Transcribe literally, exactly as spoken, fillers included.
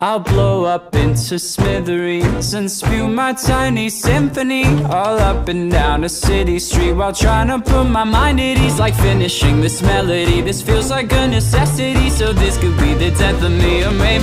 I'll blow up into smithereens and spew my tiny symphony all up and down a city street while trying to put my mind at ease. Like finishing this melody, this feels like a necessity. So this could be the death of me, or maybe